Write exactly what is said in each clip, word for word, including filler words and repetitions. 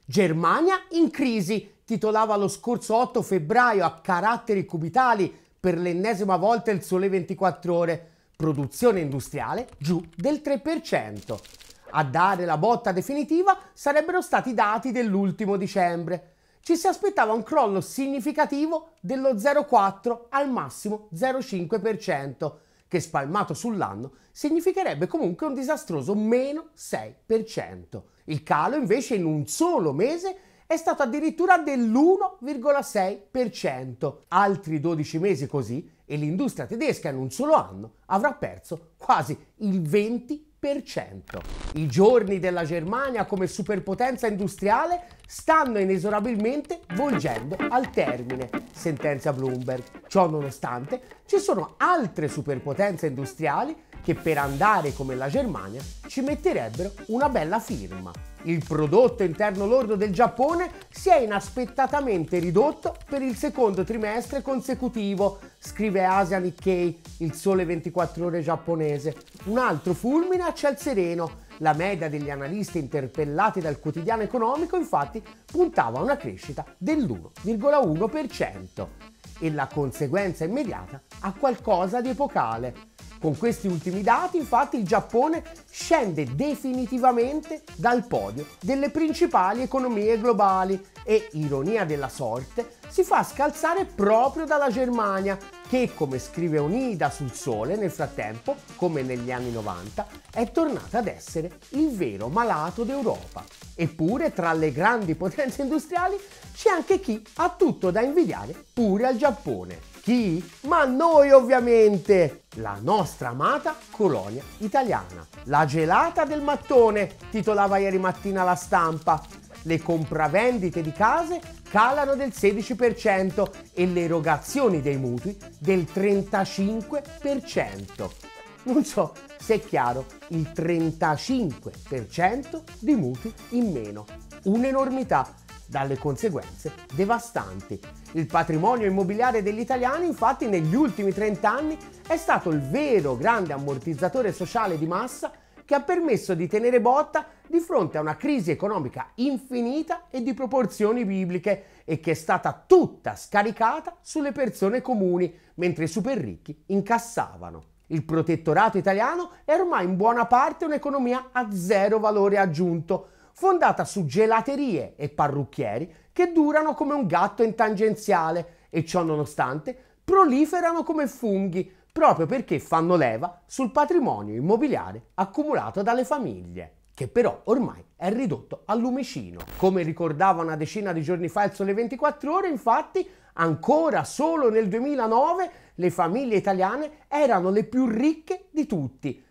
Germania in crisi, titolava lo scorso otto febbraio a caratteri cubitali per l'ennesima volta il Sole ventiquattro Ore. Produzione industriale giù del tre per cento. A dare la botta definitiva sarebbero stati i dati dell'ultimo dicembre. Ci si aspettava un crollo significativo dello zero virgola quattro al massimo zero virgola cinque per cento, che spalmato sull'anno significherebbe comunque un disastroso meno sei per cento. Il calo invece in un solo mese è stato addirittura dell'uno virgola sei per cento. Altri dodici mesi così e l'industria tedesca in un solo anno avrà perso quasi il venti per cento. I giorni della Germania come superpotenza industriale stanno inesorabilmente volgendo al termine, sentenzia Bloomberg. Ciò nonostante, ci sono altre superpotenze industriali che per andare come la Germania ci metterebbero una bella firma. Il prodotto interno lordo del Giappone si è inaspettatamente ridotto per il secondo trimestre consecutivo, scrive Asia Nikkei, il Sole ventiquattro Ore giapponese. Un altro fulmine a ciel sereno. La media degli analisti interpellati dal quotidiano economico infatti puntava a una crescita dell'uno virgola uno per cento e la conseguenza immediata a qualcosa di epocale. Con questi ultimi dati, infatti, il Giappone scende definitivamente dal podio delle principali economie globali e, ironia della sorte, si fa scalzare proprio dalla Germania, che, come scrive Onida sul Sole, nel frattempo, come negli anni novanta, è tornata ad essere il vero malato d'Europa. Eppure, tra le grandi potenze industriali, c'è anche chi ha tutto da invidiare pure al Giappone. Chi? Ma noi ovviamente! La nostra amata colonia italiana. La gelata del mattone, titolava ieri mattina La Stampa. Le compravendite di case calano del sedici per cento e le erogazioni dei mutui del trentacinque per cento. Non so se è chiaro, il trentacinque per cento di mutui in meno. Un'enormità, dalle conseguenze devastanti. Il patrimonio immobiliare degli italiani, infatti, negli ultimi trenta anni è stato il vero grande ammortizzatore sociale di massa che ha permesso di tenere botta di fronte a una crisi economica infinita e di proporzioni bibliche e che è stata tutta scaricata sulle persone comuni, mentre i super ricchi incassavano. Il protettorato italiano è ormai in buona parte un'economia a zero valore aggiunto, fondata su gelaterie e parrucchieri che durano come un gatto in tangenziale e, ciò nonostante, proliferano come funghi proprio perché fanno leva sul patrimonio immobiliare accumulato dalle famiglie, che però ormai è ridotto al lumicino. Come ricordava una decina di giorni fa il Sole ventiquattro Ore, infatti, ancora solo nel duemilanove le famiglie italiane erano le più ricche di tutti,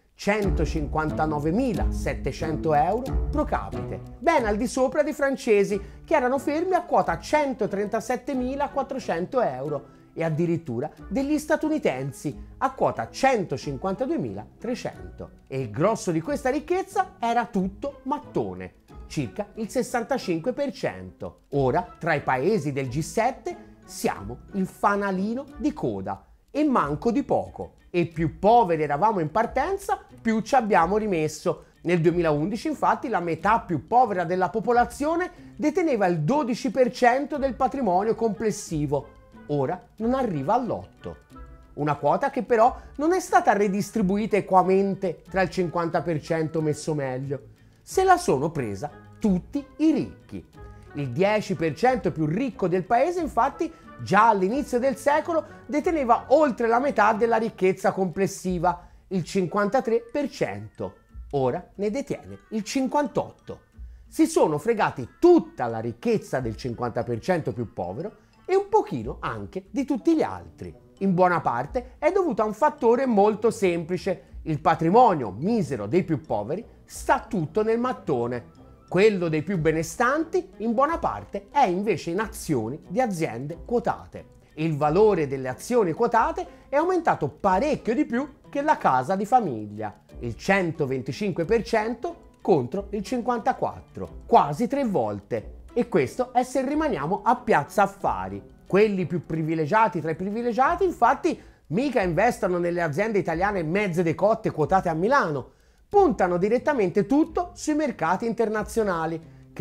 centocinquantanovemilasettecento euro pro capite, ben al di sopra dei francesi che erano fermi a quota centotrentasettemilaquattrocento euro e addirittura degli statunitensi a quota centocinquantaduemilatrecento. E il grosso di questa ricchezza era tutto mattone, circa il sessantacinque per cento. Ora, tra i paesi del G sette, siamo il fanalino di coda e manco di poco. E più poveri eravamo in partenza, più ci abbiamo rimesso. Nel duemilaundici, infatti, la metà più povera della popolazione deteneva il dodici per cento del patrimonio complessivo. Ora non arriva all'otto. Una quota che però non è stata redistribuita equamente tra il cinquanta per cento messo meglio. Se la sono presa tutti i ricchi. Il dieci per cento più ricco del paese, infatti, già all'inizio del secolo deteneva oltre la metà della ricchezza complessiva, il cinquantatré per cento. Ora ne detiene il cinquantotto per cento. Si sono fregati tutta la ricchezza del cinquanta per cento più povero e un pochino anche di tutti gli altri. In buona parte è dovuto a un fattore molto semplice: il patrimonio misero dei più poveri sta tutto nel mattone. Quello dei più benestanti, in buona parte, è invece in azioni di aziende quotate. Il valore delle azioni quotate è aumentato parecchio di più che la casa di famiglia, il centoventicinque per cento contro il cinquantaquattro per cento, quasi tre volte. E questo è se rimaniamo a Piazza Affari. Quelli più privilegiati tra i privilegiati, infatti, mica investono nelle aziende italiane mezze decotte quotate a Milano. Puntano direttamente tutto sui mercati internazionali, che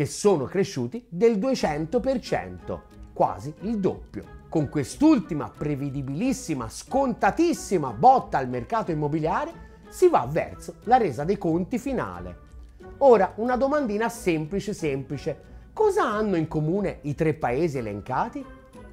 che sono cresciuti del duecento per cento, quasi il doppio. Con quest'ultima prevedibilissima, scontatissima botta al mercato immobiliare si va verso la resa dei conti finale. Ora, una domandina semplice semplice. Cosa hanno in comune i tre paesi elencati?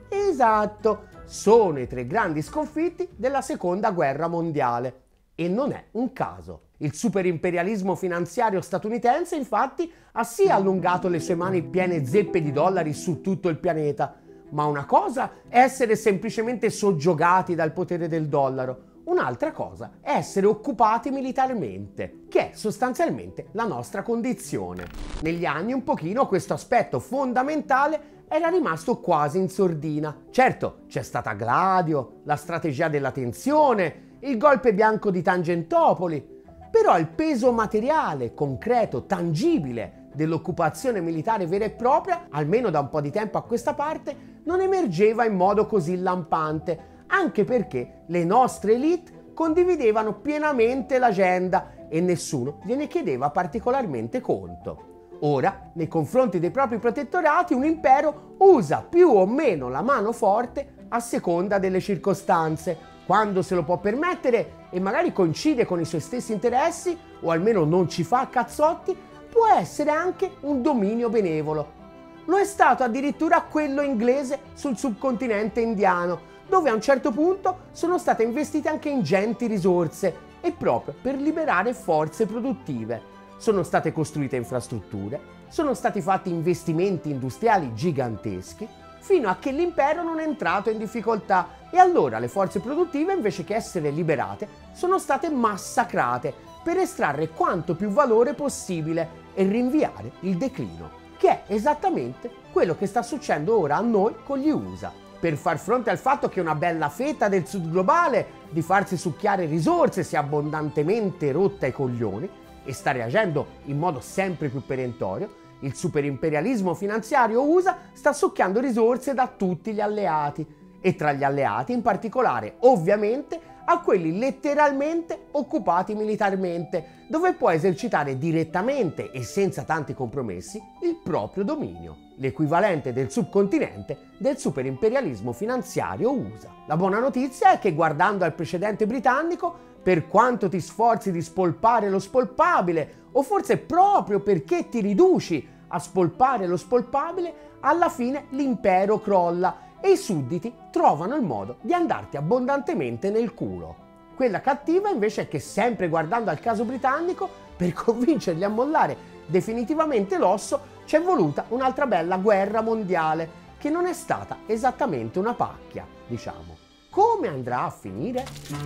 Esatto, sono i tre grandi sconfitti della seconda guerra mondiale. E non è un caso. Il superimperialismo finanziario statunitense, infatti, ha sì allungato le sue mani piene zeppe di dollari su tutto il pianeta, ma una cosa è essere semplicemente soggiogati dal potere del dollaro, un'altra cosa è essere occupati militarmente, che è sostanzialmente la nostra condizione. Negli anni un pochino questo aspetto fondamentale era rimasto quasi in sordina. Certo, c'è stata Gladio, la strategia della tensione, il golpe bianco di Tangentopoli, però il peso materiale, concreto, tangibile dell'occupazione militare vera e propria, almeno da un po' di tempo a questa parte, non emergeva in modo così lampante, anche perché le nostre elite condividevano pienamente l'agenda e nessuno gliene chiedeva particolarmente conto. Ora, nei confronti dei propri protettorati, un impero usa più o meno la mano forte a seconda delle circostanze, quando se lo può permettere e magari coincide con i suoi stessi interessi, o almeno non ci fa cazzotti, può essere anche un dominio benevolo. Lo è stato addirittura quello inglese sul subcontinente indiano, dove a un certo punto sono state investite anche ingenti risorse e proprio per liberare forze produttive. Sono state costruite infrastrutture, sono stati fatti investimenti industriali giganteschi, fino a che l'impero non è entrato in difficoltà e allora le forze produttive, invece che essere liberate, sono state massacrate per estrarre quanto più valore possibile e rinviare il declino, che è esattamente quello che sta succedendo ora a noi con gli U S A. Per far fronte al fatto che una bella fetta del sud globale di farsi succhiare risorse si è abbondantemente rotta i coglioni e sta reagendo in modo sempre più perentorio, il superimperialismo finanziario U S A sta succhiando risorse da tutti gli alleati e tra gli alleati in particolare, ovviamente, a quelli letteralmente occupati militarmente, dove può esercitare direttamente e senza tanti compromessi il proprio dominio, l'equivalente del subcontinente del superimperialismo finanziario U S A. La buona notizia è che guardando al precedente britannico, per quanto ti sforzi di spolpare lo spolpabile, o forse proprio perché ti riduci a spolpare lo spolpabile, alla fine l'impero crolla e i sudditi trovano il modo di andarti abbondantemente nel culo. Quella cattiva invece è che, sempre guardando al caso britannico, per convincerli a mollare definitivamente l'osso c'è voluta un'altra bella guerra mondiale, che non è stata esattamente una pacchia, diciamo. Come andrà a finire?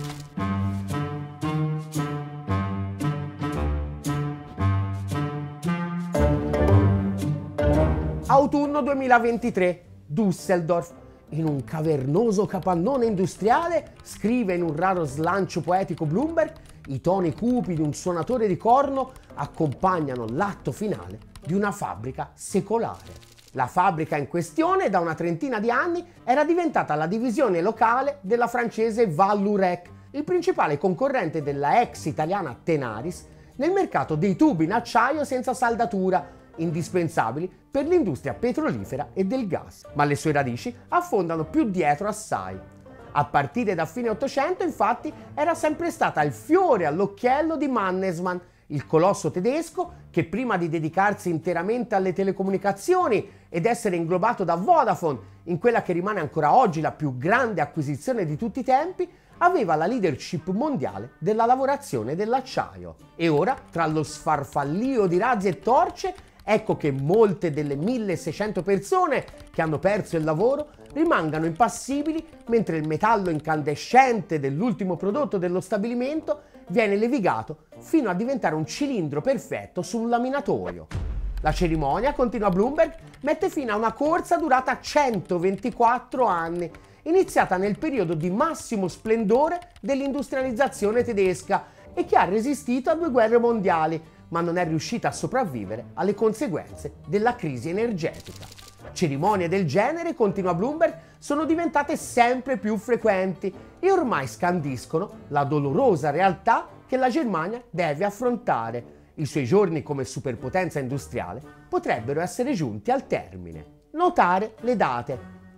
Autunno duemilaventitré, Düsseldorf. In un cavernoso capannone industriale, scrive in un raro slancio poetico Bloomberg, i toni cupi di un suonatore di corno accompagnano l'atto finale di una fabbrica secolare. La fabbrica in questione, da una trentina di anni, era diventata la divisione locale della francese Vallourec, il principale concorrente della ex italiana Tenaris, nel mercato dei tubi in acciaio senza saldatura, indispensabili per l'industria petrolifera e del gas, ma le sue radici affondano più dietro assai. A partire da fine Ottocento, infatti, era sempre stata il fiore all'occhiello di Mannesmann, il colosso tedesco che, prima di dedicarsi interamente alle telecomunicazioni ed essere inglobato da Vodafone in quella che rimane ancora oggi la più grande acquisizione di tutti i tempi, aveva la leadership mondiale della lavorazione dell'acciaio. E ora, tra lo sfarfallio di razzi e torce, ecco che molte delle milleseicento persone che hanno perso il lavoro rimangano impassibili mentre il metallo incandescente dell'ultimo prodotto dello stabilimento viene levigato fino a diventare un cilindro perfetto su un laminatoio. La cerimonia, continua Bloomberg, mette fine a una corsa durata centoventiquattro anni, iniziata nel periodo di massimo splendore dell'industrializzazione tedesca e che ha resistito a due guerre mondiali, ma non è riuscita a sopravvivere alle conseguenze della crisi energetica. Cerimonie del genere, continua Bloomberg, sono diventate sempre più frequenti e ormai scandiscono la dolorosa realtà che la Germania deve affrontare I suoi giorni come superpotenza industriale potrebbero essere giunti al termine. Notare le date: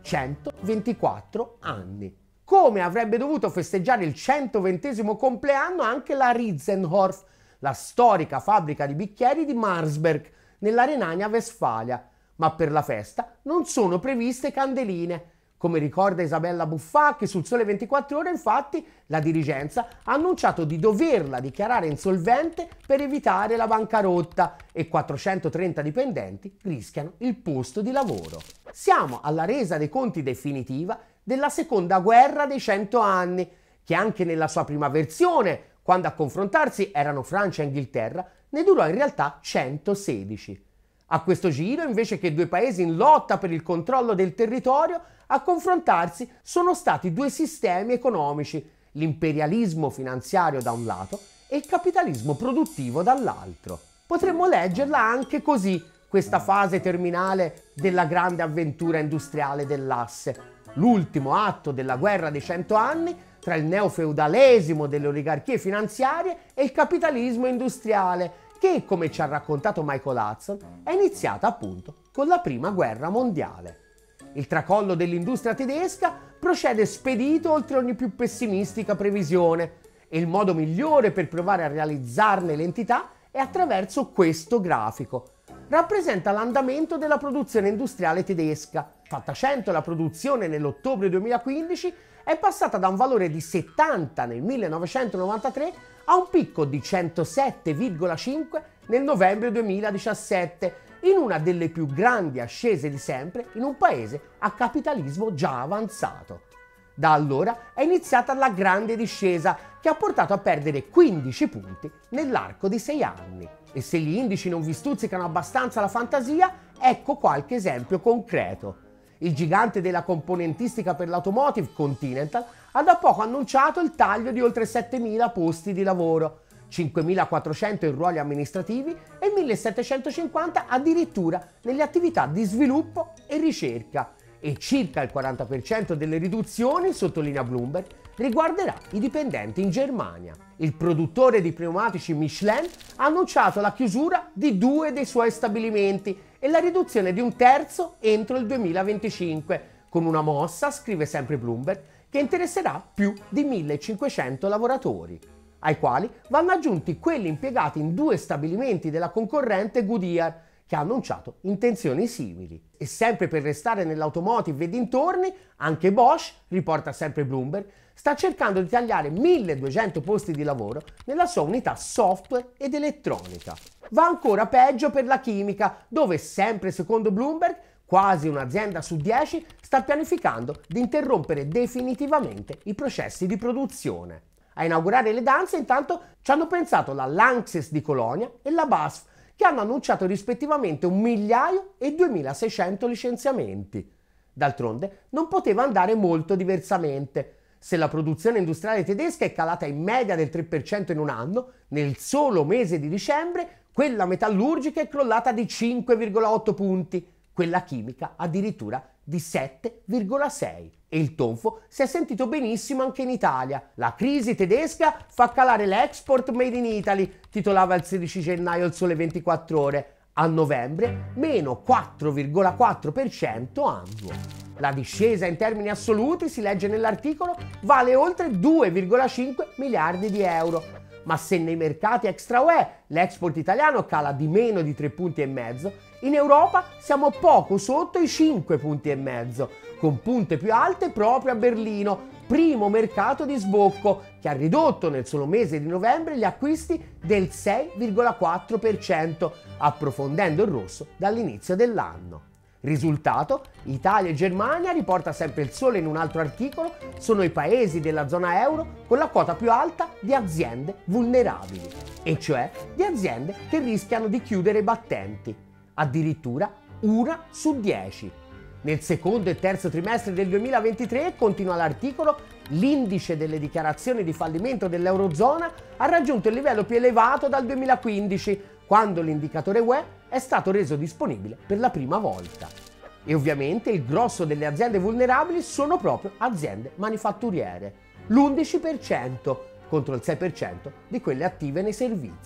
centoventiquattro anni. Come avrebbe dovuto festeggiare il centoventesimo compleanno anche la Riesenhof, la storica fabbrica di bicchieri di Marsberg, nella Renania-Westfalia, ma per la festa non sono previste candeline. Come ricorda Isabella Buffacchi sul Sole ventiquattro Ore, infatti, la dirigenza ha annunciato di doverla dichiarare insolvente per evitare la bancarotta e quattrocentotrenta dipendenti rischiano il posto di lavoro. Siamo alla resa dei conti definitiva della seconda guerra dei cento anni, che anche nella sua prima versione, quando a confrontarsi erano Francia e Inghilterra, ne durò in realtà centosedici. A questo giro, invece che due paesi in lotta per il controllo del territorio, a confrontarsi sono stati due sistemi economici, l'imperialismo finanziario da un lato e il capitalismo produttivo dall'altro. Potremmo leggerla anche così, questa fase terminale della grande avventura industriale dell'asse, l'ultimo atto della guerra dei cento anni tra il neofeudalesimo delle oligarchie finanziarie e il capitalismo industriale, che, come ci ha raccontato Michael Hudson, è iniziata appunto con la Prima Guerra Mondiale. Il tracollo dell'industria tedesca procede spedito oltre ogni più pessimistica previsione e il modo migliore per provare a realizzarne l'entità è attraverso questo grafico. Rappresenta l'andamento della produzione industriale tedesca. Fatta cento la produzione nell'ottobre duemilaquindici, è passata da un valore di settanta nel millenovecentonovantatré a un picco di centosette virgola cinque nel novembre duemiladiciassette, in una delle più grandi ascese di sempre in un paese a capitalismo già avanzato. Da allora è iniziata la grande discesa che ha portato a perdere quindici punti nell'arco di sei anni. E se gli indici non vi stuzzicano abbastanza la fantasia, ecco qualche esempio concreto. Il gigante della componentistica per l'automotive, Continental, ha da poco annunciato il taglio di oltre settemila posti di lavoro, cinquemilaquattrocento in ruoli amministrativi e millesettecentocinquanta addirittura nelle attività di sviluppo e ricerca, e circa il quaranta per cento delle riduzioni, sottolinea Bloomberg, riguarderà i dipendenti in Germania. Il produttore di pneumatici Michelin ha annunciato la chiusura di due dei suoi stabilimenti e la riduzione di un terzo entro il duemilaventicinque, con una mossa, scrive sempre Bloomberg, che interesserà più di millecinquecento lavoratori, ai quali vanno aggiunti quelli impiegati in due stabilimenti della concorrente Goodyear, che ha annunciato intenzioni simili. E sempre per restare nell'automotive e dintorni, anche Bosch, riporta sempre Bloomberg, sta cercando di tagliare milleduecento posti di lavoro nella sua unità software ed elettronica. Va ancora peggio per la chimica, dove, sempre secondo Bloomberg, quasi un'azienda su dieci sta pianificando di interrompere definitivamente i processi di produzione. A inaugurare le danze, intanto, ci hanno pensato la Lanxess di Colonia e la B A S F, che hanno annunciato rispettivamente un migliaio e duemilaseicento licenziamenti. D'altronde non poteva andare molto diversamente. Se la produzione industriale tedesca è calata in media del tre per cento in un anno, nel solo mese di dicembre quella metallurgica è crollata di cinque virgola otto punti, quella chimica addirittura di sette virgola sei. E il tonfo si è sentito benissimo anche in Italia. La crisi tedesca fa calare l'export made in Italy, titolava il sedici gennaio il Sole ventiquattro Ore. A novembre meno quattro virgola quattro per cento annuo. La discesa in termini assoluti, si legge nell'articolo, vale oltre due virgola cinque miliardi di euro. Ma se nei mercati extra U E l'export italiano cala di meno di tre punti e mezzo, in Europa siamo poco sotto i cinque punti e mezzo, con punte più alte proprio a Berlino, primo mercato di sbocco, che ha ridotto nel solo mese di novembre gli acquisti del sei virgola quattro per cento, approfondendo il rosso dall'inizio dell'anno. Risultato, Italia e Germania, riporta sempre il Sole in un altro articolo, sono i paesi della zona euro con la quota più alta di aziende vulnerabili, e cioè di aziende che rischiano di chiudere i battenti, addirittura una su dieci. Nel secondo e terzo trimestre del duemilaventitré, continua l'articolo, l'indice delle dichiarazioni di fallimento dell'Eurozona ha raggiunto il livello più elevato dal duemilaquindici, quando l'indicatore U E è stato reso disponibile per la prima volta. E ovviamente il grosso delle aziende vulnerabili sono proprio aziende manifatturiere, l'undici per cento contro il sei per cento di quelle attive nei servizi.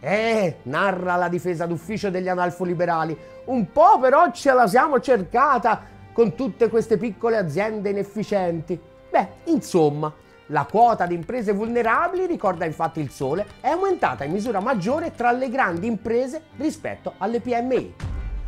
Eh, narra la difesa d'ufficio degli analfoliberali, un po' però ce la siamo cercata con tutte queste piccole aziende inefficienti. Beh, insomma, la quota di imprese vulnerabili, ricorda infatti il Sole, è aumentata in misura maggiore tra le grandi imprese rispetto alle P M I.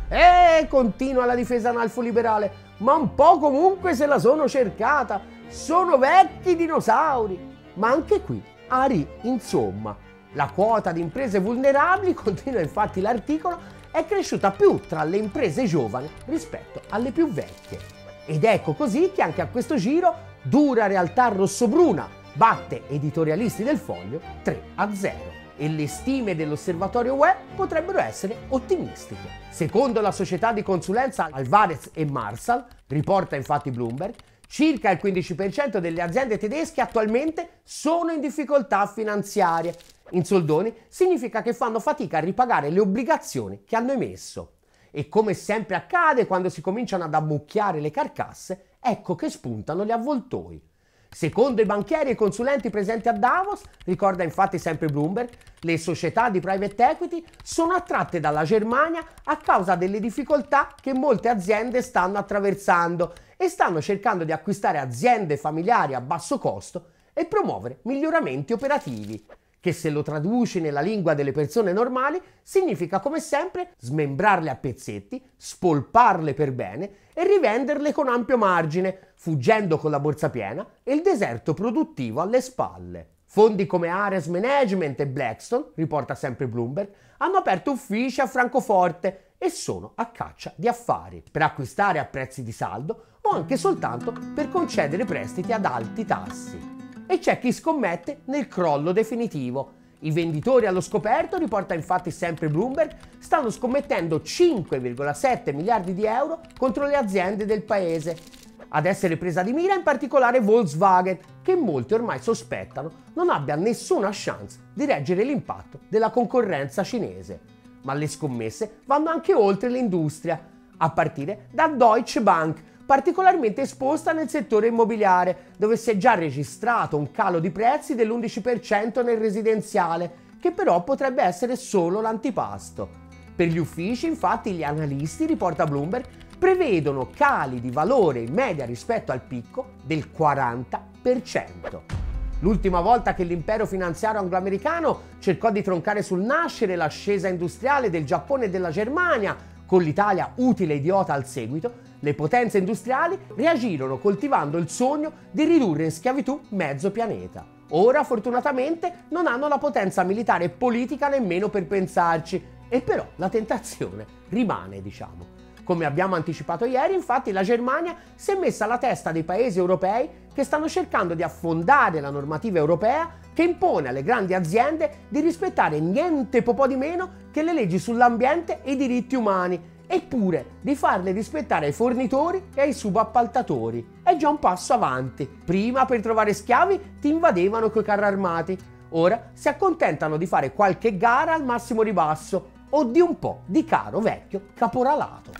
Eh, continua la difesa analfoliberale, ma un po' comunque se la sono cercata, sono vecchi dinosauri. Ma anche qui, Ari, insomma, la quota di imprese vulnerabili, continua infatti l'articolo, è cresciuta più tra le imprese giovani rispetto alle più vecchie. Ed ecco così che anche a questo giro dura realtà rossobruna batte editorialisti del Foglio tre a zero e le stime dell'osservatorio U E potrebbero essere ottimistiche. Secondo la società di consulenza Alvarez e Marsal, riporta infatti Bloomberg, circa il quindici per cento delle aziende tedesche attualmente sono in difficoltà finanziarie. In soldoni significa che fanno fatica a ripagare le obbligazioni che hanno emesso. E come sempre accade quando si cominciano ad ammucchiare le carcasse, ecco che spuntano gli avvoltoi. Secondo i banchieri e consulenti presenti a Davos, ricorda infatti sempre Bloomberg, le società di private equity sono attratte dalla Germania a causa delle difficoltà che molte aziende stanno attraversando e stanno cercando di acquistare aziende familiari a basso costo e promuovere miglioramenti operativi, che se lo traduci nella lingua delle persone normali significa come sempre smembrarle a pezzetti, spolparle per bene e rivenderle con ampio margine, fuggendo con la borsa piena e il deserto produttivo alle spalle. Fondi come Ares Management e Blackstone, riporta sempre Bloomberg, hanno aperto uffici a Francoforte e sono a caccia di affari per acquistare a prezzi di saldo o anche soltanto per concedere prestiti ad alti tassi. E c'è chi scommette nel crollo definitivo. I venditori allo scoperto, riporta infatti sempre Bloomberg, stanno scommettendo cinque virgola sette miliardi di euro contro le aziende del paese. Ad essere presa di mira in particolare Volkswagen, che molti ormai sospettano non abbia nessuna chance di reggere l'impatto della concorrenza cinese. Ma le scommesse vanno anche oltre l'industria, a partire da Deutsche Bank, particolarmente esposta nel settore immobiliare, dove si è già registrato un calo di prezzi dell'undici per cento nel residenziale, che però potrebbe essere solo l'antipasto. Per gli uffici, infatti, gli analisti, riporta Bloomberg, prevedono cali di valore in media rispetto al picco del quaranta per cento. L'ultima volta che l'impero finanziario angloamericano cercò di troncare sul nascere l'ascesa industriale del Giappone e della Germania, con l'Italia utile idiota al seguito, le potenze industriali reagirono coltivando il sogno di ridurre in schiavitù mezzo pianeta. Ora, fortunatamente, non hanno la potenza militare e politica nemmeno per pensarci, e però la tentazione rimane, diciamo. Come abbiamo anticipato ieri, infatti, la Germania si è messa alla testa dei paesi europei che stanno cercando di affondare la normativa europea che impone alle grandi aziende di rispettare niente po' di meno che le leggi sull'ambiente e i diritti umani, eppure di farle rispettare ai fornitori e ai subappaltatori. È già un passo avanti. Prima, per trovare schiavi, ti invadevano coi carri armati. Ora si accontentano di fare qualche gara al massimo ribasso o di un po' di caro vecchio caporalato.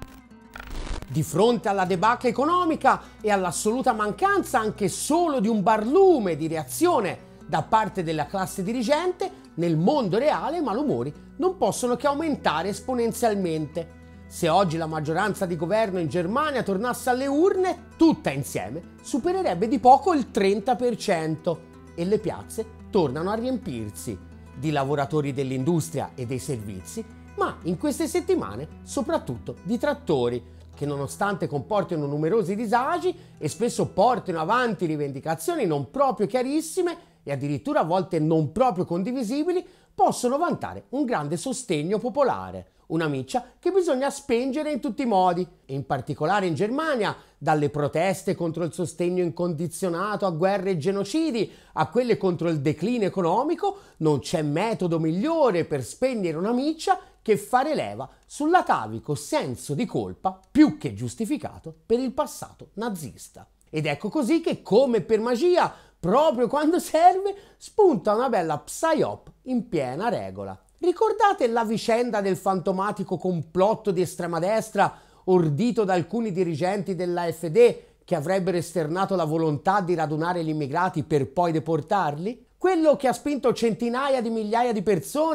Di fronte alla debacle economica e all'assoluta mancanza anche solo di un barlume di reazione da parte della classe dirigente, nel mondo reale i malumori non possono che aumentare esponenzialmente. Se oggi la maggioranza di governo in Germania tornasse alle urne, tutta insieme, supererebbe di poco il trenta per cento e le piazze tornano a riempirsi di lavoratori dell'industria e dei servizi, ma in queste settimane soprattutto di trattori, che nonostante comportino numerosi disagi e spesso portino avanti rivendicazioni non proprio chiarissime e addirittura a volte non proprio condivisibili, possono vantare un grande sostegno popolare, una miccia che bisogna spengere in tutti i modi, e in particolare in Germania, dalle proteste contro il sostegno incondizionato a guerre e genocidi a quelle contro il declino economico, non c'è metodo migliore per spegnere una miccia che fare leva sull'atavico senso di colpa più che giustificato per il passato nazista. Ed ecco così che, come per magia, proprio quando serve, spunta una bella psyop in piena regola. Ricordate la vicenda del fantomatico complotto di estrema destra ordito da alcuni dirigenti dell'A F D che avrebbero esternato la volontà di radunare gli immigrati per poi deportarli? Quello che ha spinto centinaia di migliaia di persone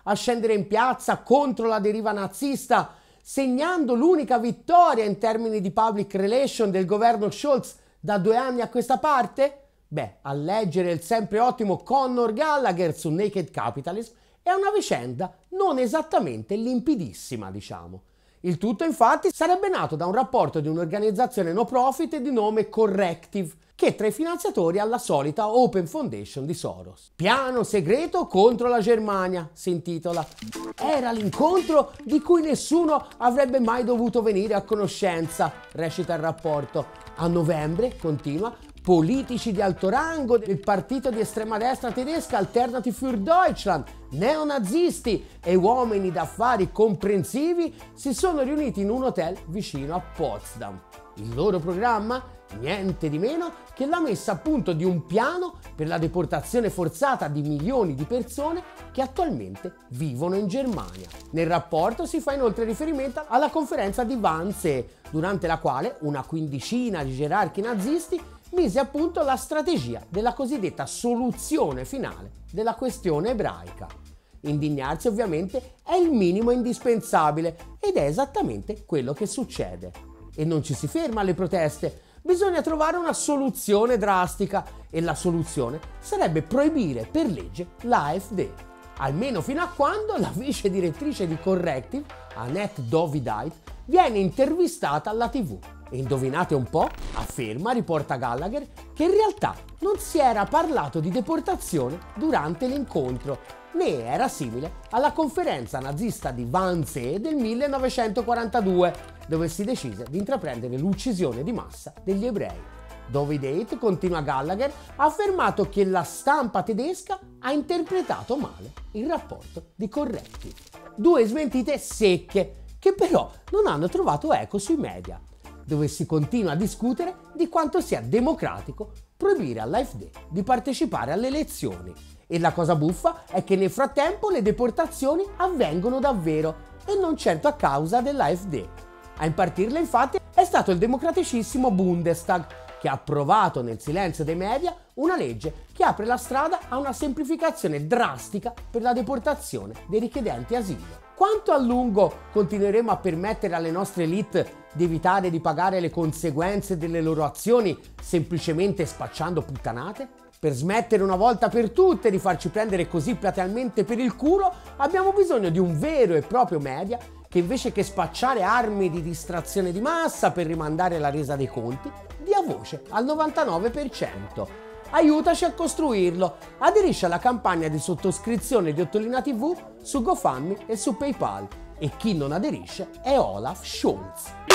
a scendere in piazza contro la deriva nazista, segnando l'unica vittoria in termini di public relation del governo Scholz da due anni a questa parte? Beh, a leggere il sempre ottimo Conor Gallagher su Naked Capitalism è una vicenda non esattamente limpidissima, diciamo. Il tutto infatti sarebbe nato da un rapporto di un'organizzazione no profit di nome Corrective, che tra i finanziatori ha la solita Open Foundation di Soros. Piano segreto contro la Germania, si intitola. Era l'incontro di cui nessuno avrebbe mai dovuto venire a conoscenza, recita il rapporto. A novembre, continua, politici di alto rango del partito di estrema destra tedesca Alternative für Deutschland, neonazisti e uomini d'affari comprensivi si sono riuniti in un hotel vicino a Potsdam. Il loro programma? Niente di meno che la messa a punto di un piano per la deportazione forzata di milioni di persone che attualmente vivono in Germania. Nel rapporto si fa inoltre riferimento alla conferenza di Wannsee, durante la quale una quindicina di gerarchi nazisti mise a punto la strategia della cosiddetta soluzione finale della questione ebraica. Indignarsi ovviamente è il minimo indispensabile ed è esattamente quello che succede. E non ci si ferma alle proteste, bisogna trovare una soluzione drastica e la soluzione sarebbe proibire per legge l'AfD, almeno fino a quando la vice direttrice di Corrective, Annette Dovideit, viene intervistata alla tivù. E indovinate un po', afferma, riporta Gallagher, che in realtà non si era parlato di deportazione durante l'incontro, né era simile alla conferenza nazista di Wannsee del millenovecentoquarantadue, dove si decise di intraprendere l'uccisione di massa degli ebrei. Dovideit, continua Gallagher, ha affermato che la stampa tedesca ha interpretato male il rapporto di Corrective. Due smentite secche, che però non hanno trovato eco sui media, dove si continua a discutere di quanto sia democratico proibire all'AfD di partecipare alle elezioni. E la cosa buffa è che nel frattempo le deportazioni avvengono davvero e non certo a causa dell'AfD. A impartirle infatti è stato il democraticissimo Bundestag, che ha approvato nel silenzio dei media una legge che apre la strada a una semplificazione drastica per la deportazione dei richiedenti asilo. Quanto a lungo continueremo a permettere alle nostre elite di evitare di pagare le conseguenze delle loro azioni semplicemente spacciando puttanate? Per smettere una volta per tutte di farci prendere così platealmente per il culo, abbiamo bisogno di un vero e proprio media che invece che spacciare armi di distrazione di massa per rimandare la resa dei conti, dia voce al novantanove per cento. Aiutaci a costruirlo. Aderisci alla campagna di sottoscrizione di Ottolina tivù su GoFundMe e su PayPal. E chi non aderisce è Olaf Scholz.